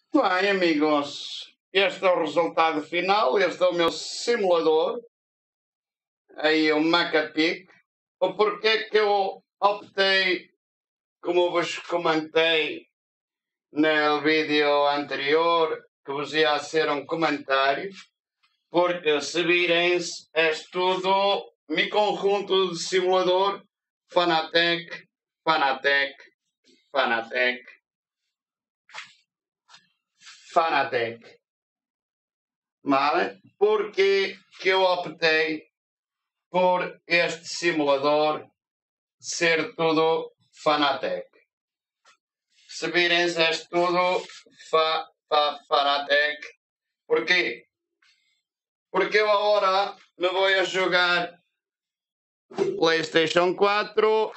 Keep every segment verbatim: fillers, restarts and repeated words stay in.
Bem, amigos, este é o resultado final. Este é o meu simulador. Aí o Macapic. O porquê que eu optei, como vos comentei no vídeo anterior, que vos ia ser um comentário, porque se virem-se, é tudo meu conjunto de simulador Fanatec, Fanatec, Fanatec, Fanatec. Vale? Porque que eu optei por este simulador ser tudo Fanatec. Se virem, é tudo fa, fa, Fanatec. Porquê? Porque eu agora me vou a jogar PlayStation quatro.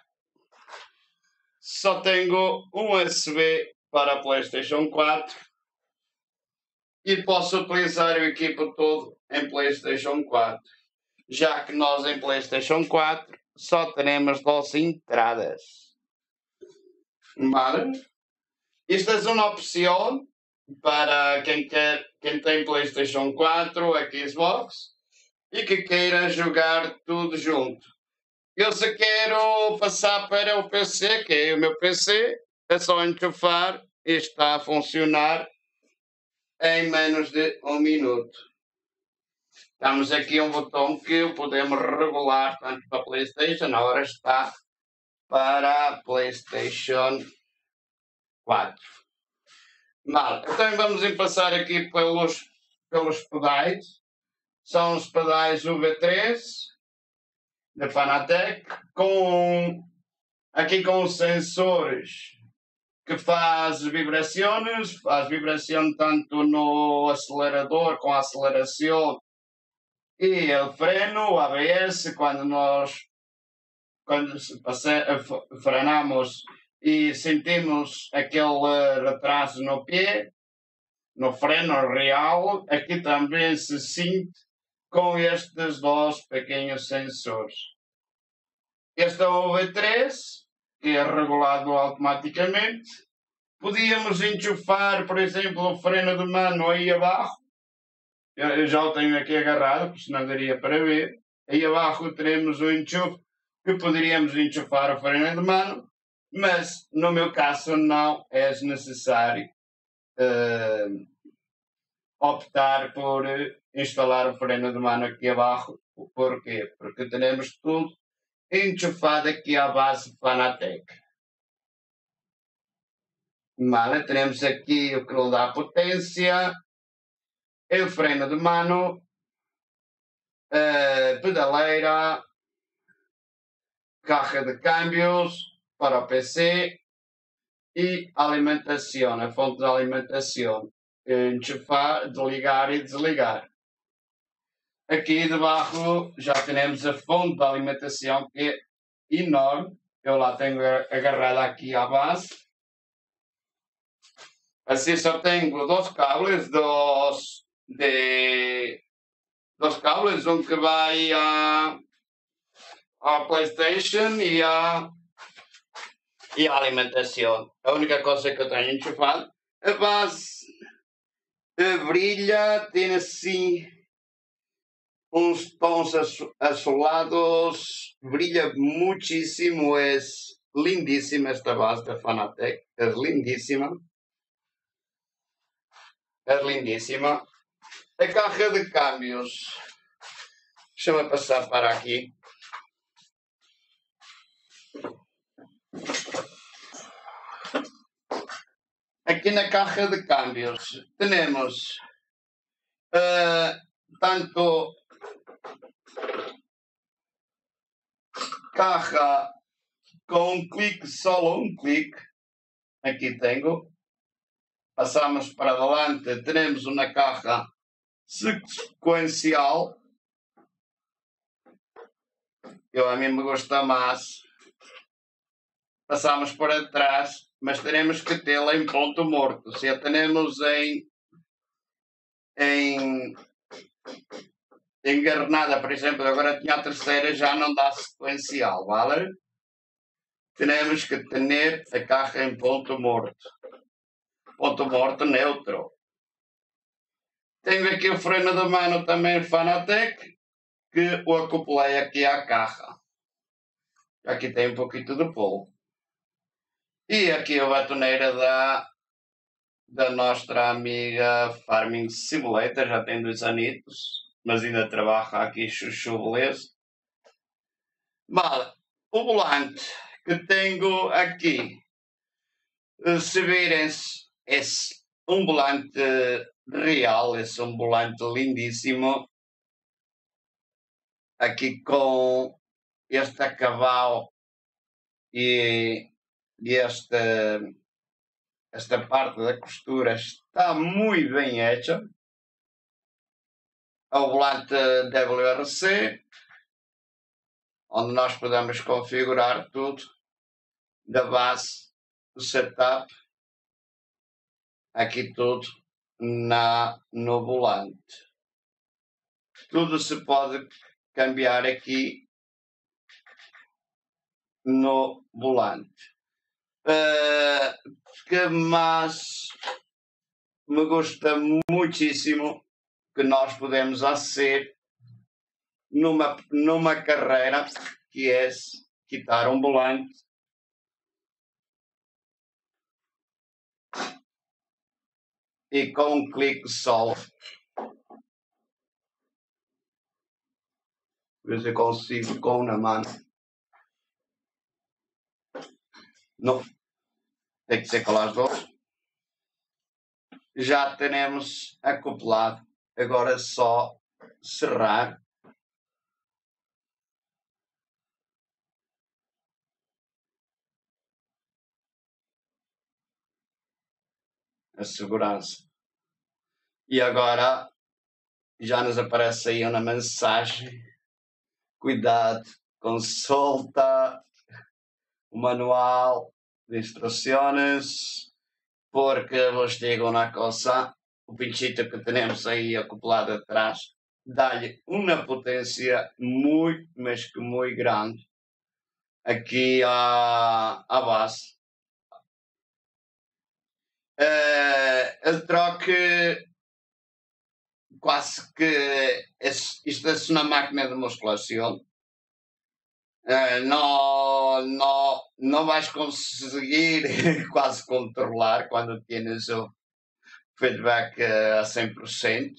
Só tenho um U S B para PlayStation quatro e posso utilizar o equipo todo em PlayStation quatro, já que nós em PlayStation quatro só teremos duas entradas. Vale? Isto é uma opção para quem, quer, quem tem PlayStation quatro ou Xbox e que queira jogar tudo junto. Eu se quero passar para o P C, que é o meu P C, é só enchufar e está a funcionar em menos de um minuto. Temos aqui um botão que podemos regular tanto para a PlayStation, agora está para a PlayStation quatro. Mal, então vamos passar aqui pelos, pelos pedais. São os pedais U V três da Fanatec, com, aqui com os sensores que faz vibrações, faz vibração tanto no acelerador, com a aceleração e o freno, o A B S, quando nós quando frenamos e sentimos aquele retraso no pé, no freno real, aqui também se sente com estes dois pequenos sensores. Este é o U V três, que é regulado automaticamente. Podíamos enchufar, por exemplo, o freno de mano aí abaixo. Eu já o tenho aqui agarrado, porque senão daria para ver. Aí abaixo teremos o enchufe, que poderíamos enchufar o freno de mano, mas no meu caso não é necessário uh, optar por instalar o freno de mano aqui abaixo. Porquê? Porque teremos tudo enchufado aqui à base Fanatec. Vale, teremos aqui o que lhe dá potência, o freno de mano, a pedaleira, caixa de câmbios para o P C e alimentação, a fonte de alimentação. Enchufar, desligar e desligar. Aqui debaixo já temos a fonte de alimentação, que é enorme. Eu lá tenho agarrada aqui à base. Assim só tenho dois cables, dois, de, dois cables, um que vai à, à PlayStation e à, e à alimentação. A única coisa que eu tenho enchufado. A base brilha, tem assim uns tons azulados, brilha muitíssimo, é lindíssima esta base da Fanatec, é lindíssima. É lindíssima. A caixa de câmbios. Deixa-me passar para aqui. Aqui na caixa de câmbios temos uh, tanto caixa com um clique, só um clique. Aqui tenho. Passamos para adelante, teremos uma caixa sequencial. Eu a mim me gusta mais. Passamos para trás, mas teremos que tê-la em ponto morto. Se a tenemos em, em engarnada, por exemplo, agora tinha a terceira, já não dá sequencial, vale? Teremos que ter a caixa em ponto morto. ponto morto neutro. Tenho aqui o freno de mano também Fanatec, que o acoplei aqui à caja. Aqui tem um pouquinho de polvo. E aqui a batoneira da, da nossa amiga Farming Simulator, já tem dois anitos, mas ainda trabalha aqui chuchu beleza. Vale, o volante que tenho aqui, se virem-se, é um volante real, é um volante lindíssimo, aqui com este acabau e, e esta, esta parte da costura está muito bem hecha. É o volante W R C, onde nós podemos configurar tudo, da base do setup, aqui tudo na, no volante. Tudo se pode cambiar aqui no volante. Uh, que mais me gusta muitíssimo que nós podemos fazer numa, numa carreira, que é quitar um volante e com um clique só, ver se eu consigo com uma mão. Não, tem que ser com as duas. Já temos acoplado, agora é só cerrar. A segurança. E agora já nos aparece aí uma mensagem: cuidado, consulta o manual de instruções, porque vos digo uma coisa, o pinchito que temos aí acoplado atrás dá-lhe uma potência muito, mas que muito grande aqui à, à base. Uh, a troca quase que isto é uma máquina de musculação. Uh, não, não, não vais conseguir quase controlar quando tens o feedback uh, a cem por cento,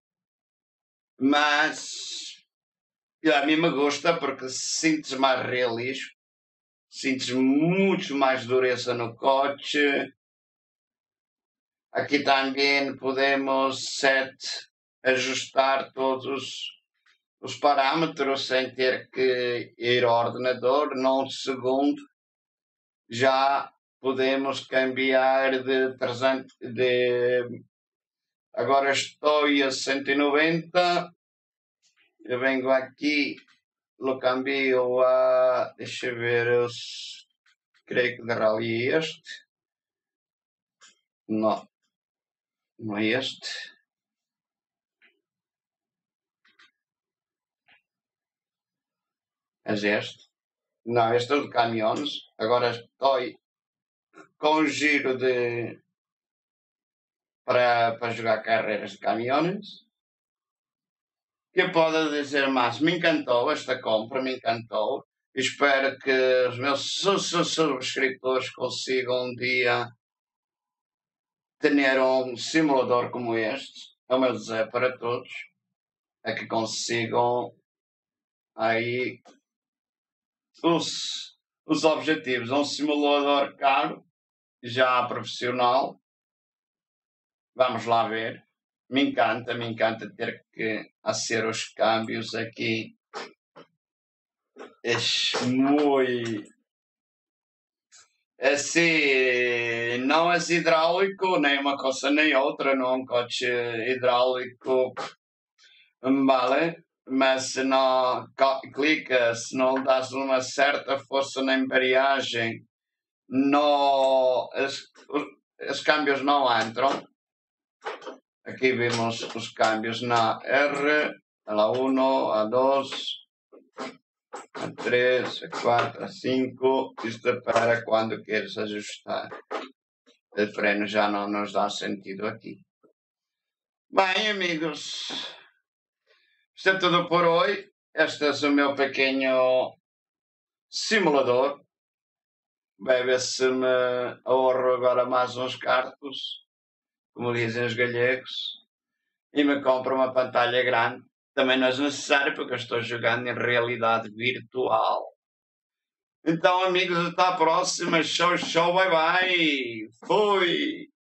mas a mim me gusta porque sentes mais realismo, sentes muito mais dureza no coche. Aqui também podemos set, ajustar todos os parâmetros sem ter que ir ao ordenador. Num segundo já podemos cambiar de trezentos, de agora estou a cento e noventa, eu venho aqui, lo cambio a, deixa eu ver, eu creio que de rally é este, não, não é este. É este? Não, este é o de caminhões. Agora estou com um giro de para, para jogar carreiras de caminhões. Que pode dizer mais? Me encantou esta compra, me encantou. Espero que os meus subscritores consigam um dia ter um simulador como este. É o meu desejo para todos. É que consigam aí os, os objetivos. Um simulador caro, já profissional. Vamos lá ver. Me encanta, me encanta ter que fazer os câmbios aqui. É muito... Assim, não é hidráulico, nem uma coisa nem outra, não é um coche hidráulico, vale? Mas se não clica, se não dás uma certa força na embreagem, não, os, os câmbios não entram. Aqui vemos os câmbios na R, a um, a dois, a três, a quatro, a cinco. Isto é para quando queres ajustar. de freno já não nos dá sentido aqui. Bem, amigos, isto é tudo por hoje. Este é o meu pequeno simulador. Vai ver se me ahorro agora mais uns cartos, como dizem os gallegos, e me compro uma pantalha grande. Também não é necessário porque eu estou jogando em realidade virtual. Então, amigos, até à próxima. Show, show, bye bye. Fui!